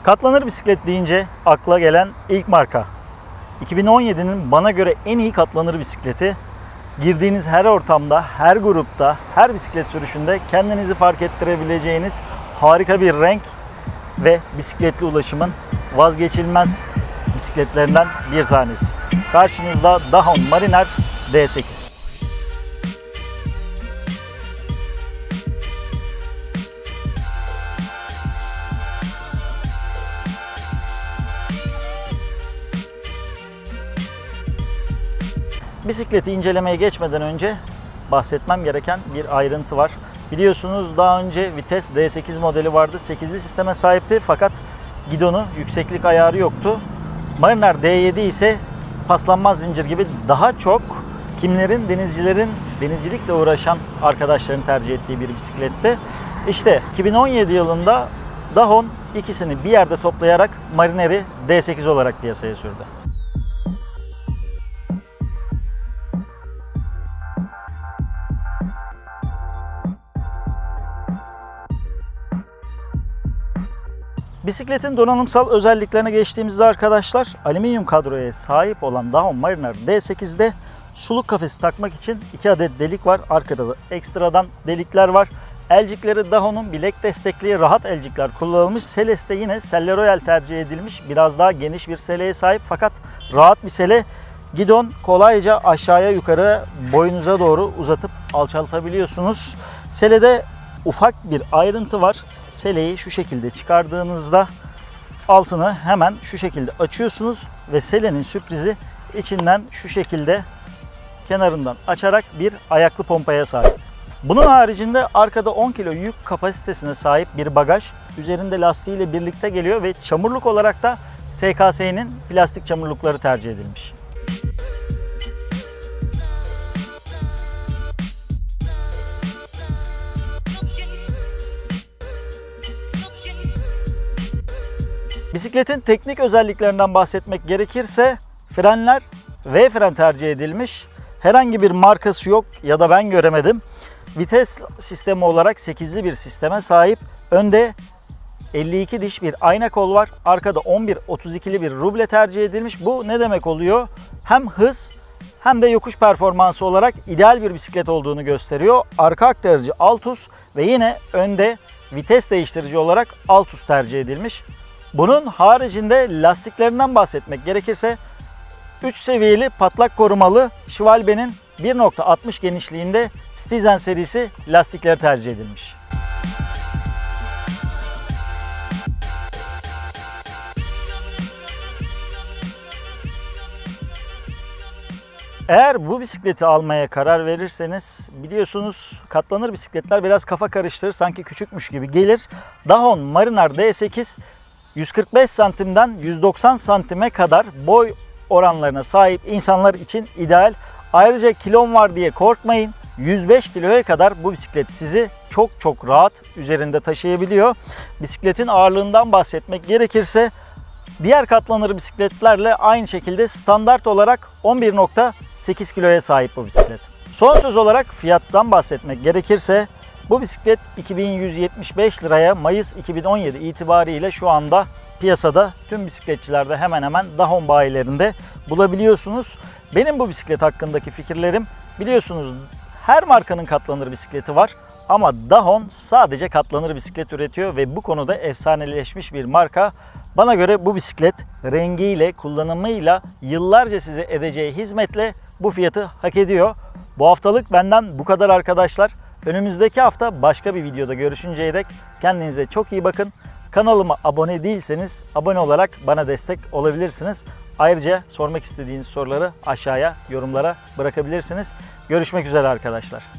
Katlanır bisiklet deyince akla gelen ilk marka. 2017'nin bana göre en iyi katlanır bisikleti. Girdiğiniz her ortamda, her grupta, her bisiklet sürüşünde kendinizi fark ettirebileceğiniz harika bir renk ve bisikletli ulaşımın vazgeçilmez bisikletlerinden bir tanesi. Karşınızda Dahon Mariner D8. Bisikleti incelemeye geçmeden önce bahsetmem gereken bir ayrıntı var. Biliyorsunuz daha önce Vites D8 modeli vardı. 8'li sisteme sahipti fakat gidonu, yükseklik ayarı yoktu. Mariner D7 ise paslanmaz zincir gibi daha çok kimlerin, denizcilerin, denizcilikle uğraşan arkadaşların tercih ettiği bir bisikletti. İşte 2017 yılında Dahon ikisini bir yerde toplayarak Mariner'i D8 olarak piyasaya sürdü. Bisikletin donanımsal özelliklerine geçtiğimizde arkadaşlar, alüminyum kadroya sahip olan Dahon Mariner D8'de suluk kafesi takmak için 2 adet delik var. Arkada da ekstradan delikler var. Elcikleri Dahon'un bilek destekli rahat elcikler kullanılmış. Seleste yine Selle Royal tercih edilmiş. Biraz daha geniş bir seleye sahip fakat rahat bir sele. Gidon kolayca aşağıya yukarı boynunuza doğru uzatıp alçaltabiliyorsunuz. Selede ufak bir ayrıntı var. Seleyi şu şekilde çıkardığınızda altını hemen şu şekilde açıyorsunuz ve selenin sürprizi içinden şu şekilde kenarından açarak bir ayaklı pompaya sahip. Bunun haricinde arkada 10 kilo yük kapasitesine sahip bir bagaj üzerinde lastiğiyle birlikte geliyor ve çamurluk olarak da SKS'nin plastik çamurlukları tercih edilmiş. Bisikletin teknik özelliklerinden bahsetmek gerekirse frenler V fren tercih edilmiş. Herhangi bir markası yok ya da ben göremedim. Vites sistemi olarak 8'li bir sisteme sahip. Önde 52 diş bir ayna kol var. Arkada 11-32'li bir ruble tercih edilmiş. Bu ne demek oluyor? Hem hız hem de yokuş performansı olarak ideal bir bisiklet olduğunu gösteriyor. Arka aktarıcı Altus ve yine önde vites değiştirici olarak Altus tercih edilmiş. Bunun haricinde lastiklerinden bahsetmek gerekirse 3 seviyeli patlak korumalı Schwalbe'nin 1.60 genişliğinde Stizen serisi lastikleri tercih edilmiş. Eğer bu bisikleti almaya karar verirseniz biliyorsunuz katlanır bisikletler biraz kafa karıştırır, sanki küçükmüş gibi gelir. Dahon Mariner D8 145 santimden 190 santime kadar boy oranlarına sahip insanlar için ideal. Ayrıca kilom var diye korkmayın. 105 kiloya kadar bu bisiklet sizi çok rahat üzerinde taşıyabiliyor. Bisikletin ağırlığından bahsetmek gerekirse diğer katlanır bisikletlerle aynı şekilde standart olarak 11.8 kiloya sahip bu bisiklet. Son söz olarak fiyattan bahsetmek gerekirse bu bisiklet 2175 liraya Mayıs 2017 itibariyle şu anda piyasada tüm bisikletçilerde hemen hemen Dahon bayilerinde bulabiliyorsunuz. Benim bu bisiklet hakkındaki fikirlerim, biliyorsunuz her markanın katlanır bisikleti var ama Dahon sadece katlanır bisiklet üretiyor ve bu konuda efsaneleşmiş bir marka. Bana göre bu bisiklet rengiyle, kullanımıyla, yıllarca size edeceği hizmetle bu fiyatı hak ediyor. Bu haftalık benden bu kadar arkadaşlar. Önümüzdeki hafta başka bir videoda görüşünceye dek kendinize çok iyi bakın. Kanalıma abone değilseniz abone olarak bana destek olabilirsiniz. Ayrıca sormak istediğiniz soruları aşağıya yorumlara bırakabilirsiniz. Görüşmek üzere arkadaşlar.